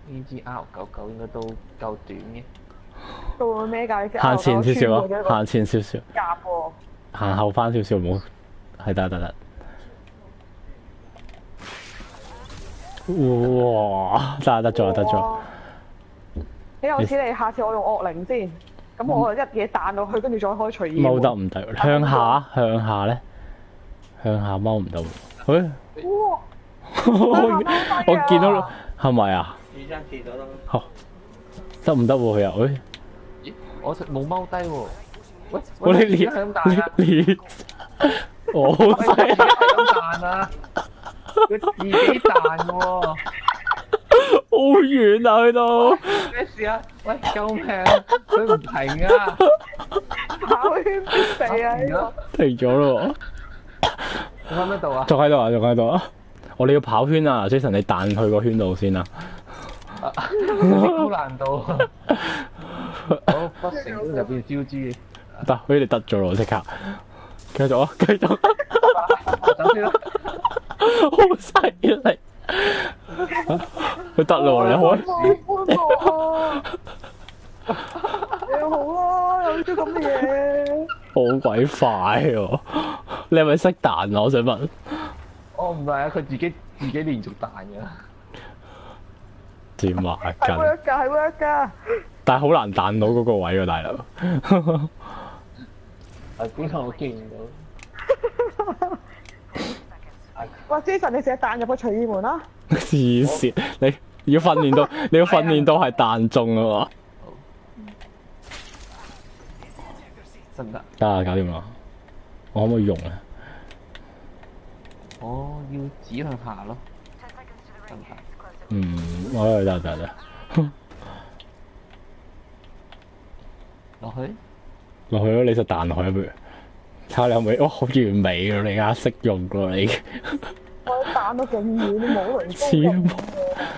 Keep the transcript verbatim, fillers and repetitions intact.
呢支 R 九九應該都夠短嘅。 到咩㗎？ 行前少少啊，行前少少。 夾喎。 行後翻少少冇，係得得得。哇！得得咗得咗。 你有次你下次我用惡靈先，咁我一嘢彈落去，跟住再開隨意。 踎得唔得？向下向下咧，向下踎唔得喎。誒！ 哇！ 我見到係咪啊？ 依張跌咗咯。 好，得唔得喎佢又？誒！ 咦？我冇踎低喎。喂！ 我你練係咁彈啊！ 練，我好係犀利。 咁彈啊！佢自己彈喎。 好遠啊！去到咩事啊？喂！救命！佢唔停啊！ 跑圈必死啊！呢個停咗咯喎！ 仲喺咩度啊？ 仲喺度啊！仲喺度啊！我哋要跑圈啊 ！Jason，你彈去個圈度先啊！ 高難度啊！好，不成功就變焦豬。 得，俾你得咗咯！即刻，繼續啊！繼續。 走先啦！ 好犀利！佢得咯，你開始。 你好啊，有啲咁嘅嘢。 好鬼快喎！你係咪識彈啊？我想問。 我唔係啊，佢自己自己連續彈㗎。 點話係 work 㗎，係 work 㗎。 但係好難彈到嗰個位喎，大佬。 係邊個我見唔到？ 哇 Jason，你成日彈入個隨意門啦！ 黐線！你要訓練到，你要訓練到係彈中啊嘛。 得唔得？ 得啊，搞掂啦！我可唔可以用啊？ 我要指向下咯。得唔得？ 嗯，我得得得得。 落去。 落去咯，你就彈落去不如。睇下你可唔可以？哇，好完美啊！你而家識用㗎你。 我彈到勁遠，你冇雷公黐咁嘅。